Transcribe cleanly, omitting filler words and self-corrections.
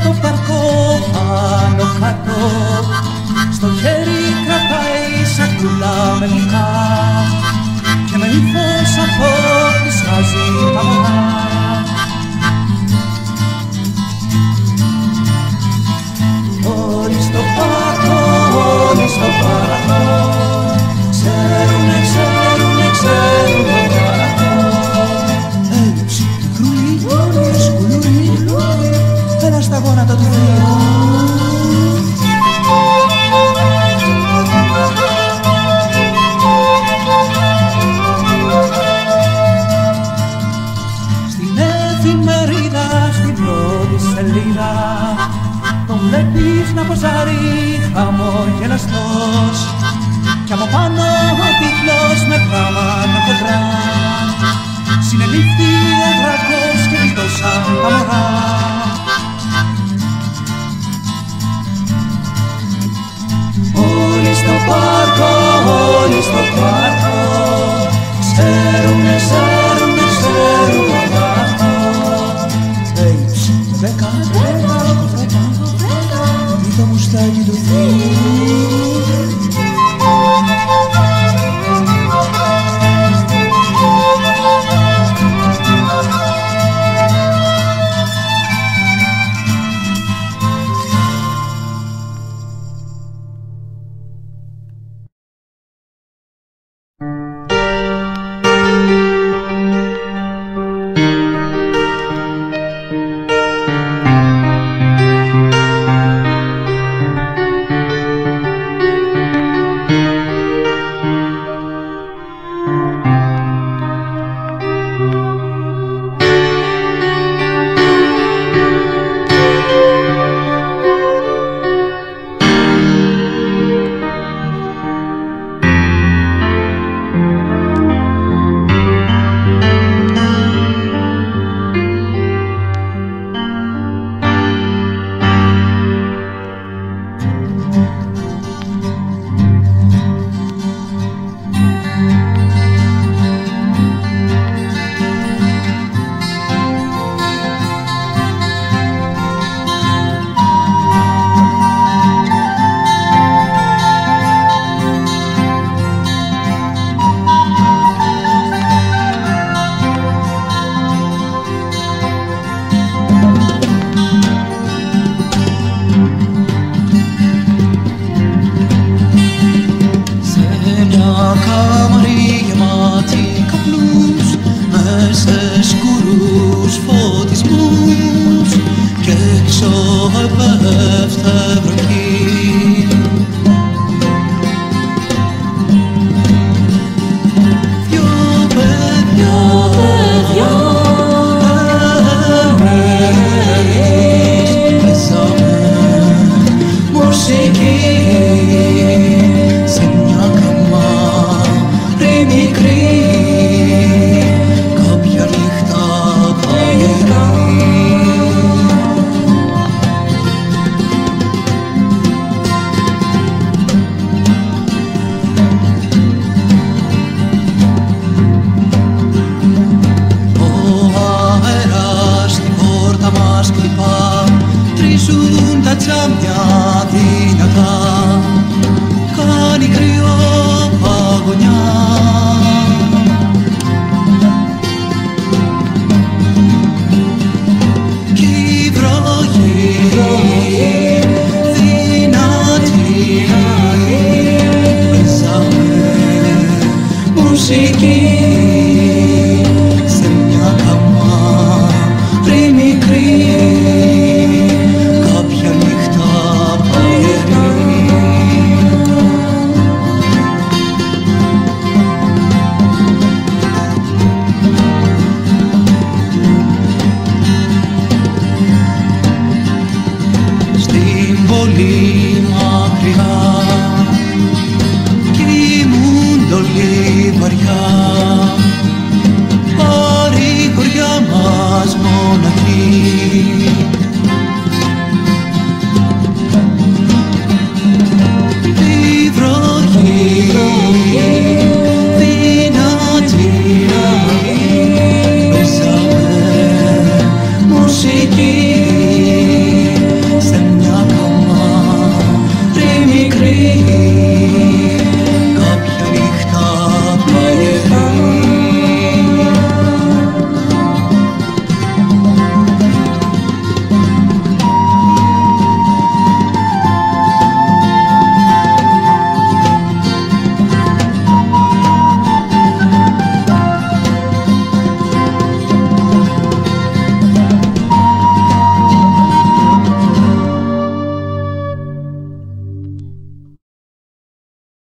στο παρκό πάνω κάτω, στο χέρι κρατάει σακούλα με γλυκά και με ύφος αποπλησιάζει τα μωρά. Όλοι στο πάρκο, όλοι στο πάρκο, ξέρουνε, ξέρουνε, ξέρουνε το πάρκο. Έλειψη του κρούλι, σκουλούρι, έλα στα γόνατα του Θεού. Στην εφημερίδα, στην πρώτη σελίδα, τον βλέπεις να ποζάρει χαμογελαστός κι από πάνω ο τίτλος με γράμματα χοντρά, συνελήφθη ο δράκος και γλιτώσαν τα μωρά. Όλοι στο πάρκο, όλοι στο πάρκο, ξέρουνε, ξέρουνε, ξέρουνε το πάρκο. Έλειψη, 10, ή το μουστάκι του Θεού. Μουσική